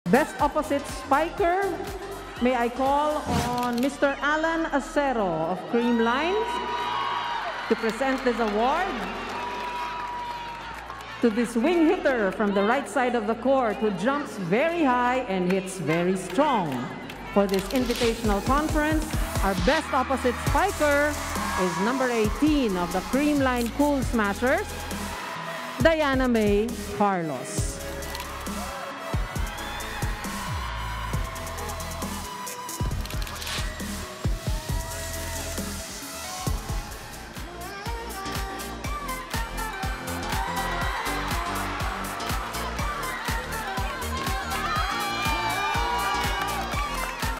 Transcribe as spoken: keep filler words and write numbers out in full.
Best opposite spiker, may I call on Mister Alan Acero of Cream Lines to present this award to this wing hitter from the right side of the court who jumps very high and hits very strong. For this invitational conference, our best opposite spiker is number eighteen of the Creamline Pool Smashers, Diana May Carlos.